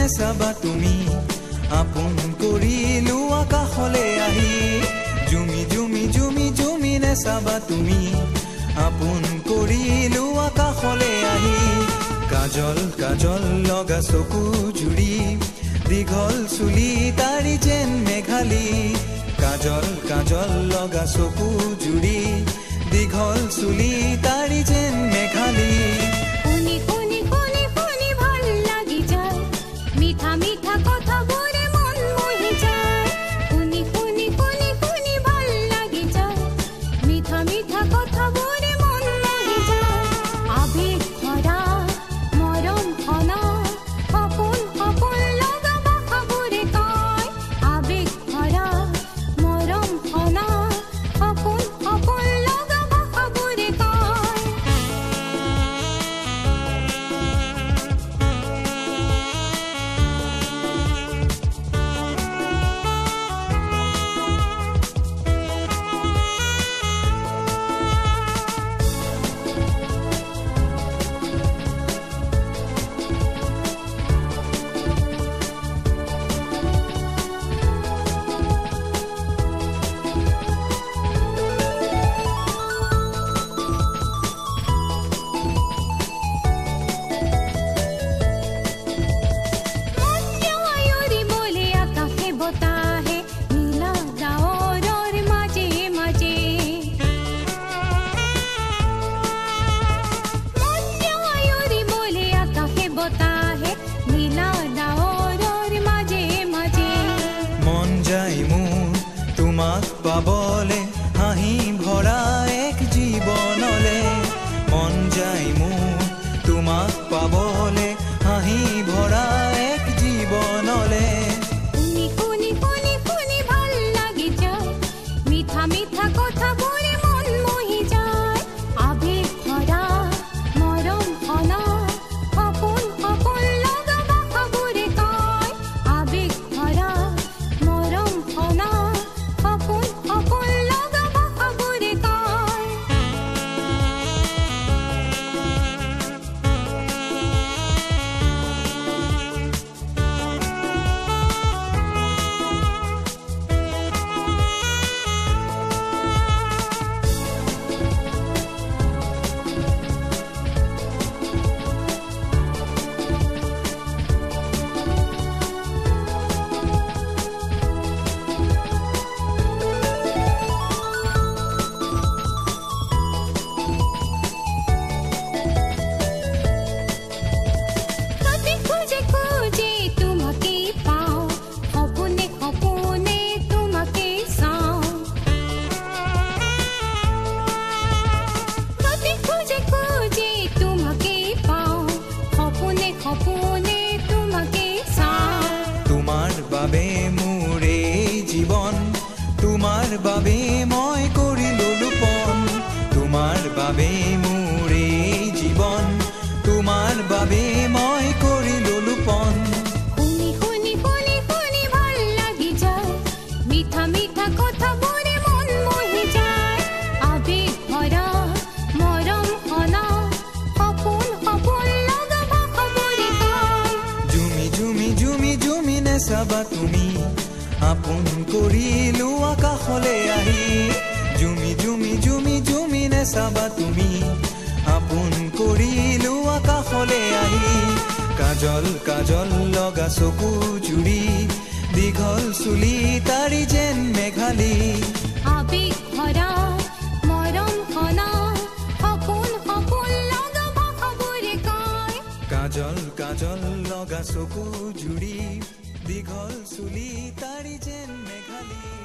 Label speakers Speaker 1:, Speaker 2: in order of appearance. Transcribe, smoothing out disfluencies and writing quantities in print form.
Speaker 1: নেচাবা তুমি আপোন কৰিলো আকাশলে আহি জুমি জুমি জুমি জুমি নেচাবা তুমি আপোন কৰিলো আকাশলে আহি কাজল কাজল লগা চকু জুৰি দীঘল চুলি তাৰি যেন মেঘালী কাজল কাজল লগা চকু জুৰি দীঘল চুলি তাৰি যেন মেঘালী
Speaker 2: শুনি শুনি শুনি শুনি ভাল লাগি যায় মিঠা মিঠা কথাবোৰে মন মোহি যায় শুনি শুনি শুনি শুনি ভাল লাগি যায় মিঠা মিঠা কথাবোৰে মন মোহি যায় আবেগ ভৰা মৰম ঘনা সপোন সপোন লগা ভাষাবোৰে কয় আবেগ ভৰা মৰম ঘনা সপোন সপোন লগা ভাষাবোৰে কয়
Speaker 1: পাবলে হাঁহি ভৰা এক জীৱনলে মন যায় মোৰ তোমাক পাবলে হাঁহি ভৰা এক জীৱনলে
Speaker 2: শুনি শুনি শুনি শুনি ভাল লাগি যায় মিঠা মিঠা কথাবোৰে মন মোহি যায় আবেগ ভৰা মৰম ঘনা সপোন সপোন লগা ভাষাবোৰে কয় আবেগ ভৰা মৰম ঘনা সপোন সপোন লগা ভাষাবোৰে কয়
Speaker 1: তোমাৰ বাবে মই কৰিলো লোপন তোমাৰ বাবে মোৰ এই জীৱন তোমাৰ বাবে মই কৰিলো লোপন
Speaker 2: শুনি শুনি শুনি শুনি ভাল লাগি যায় মিঠা মিঠা কথাবোৰে মন মোহি যায় আবেগ ভৰা মৰম ঘনা সপোন সপোন লগা ভাষাবোৰে কয়
Speaker 1: জুমি জুমি জুমি জুমি নেচাবা তুমি আপোন কৰিলো আকাশলে আহি জুমি জুমি জুমি জুমি নেচাবা তুমি আপোন কৰিলো আকাশলে আহি কাজল কাজল লগা চকু জুৰি দীঘল চুলি তাৰি যেন মেঘালী
Speaker 2: আবেগ ভৰা মৰম ঘনা সপোন সপোন লগা ভাষাবোৰে কয়
Speaker 1: কাজল কাজল লগা চকু জুৰি দীঘল চুলি তাৰি যেন মেঘালী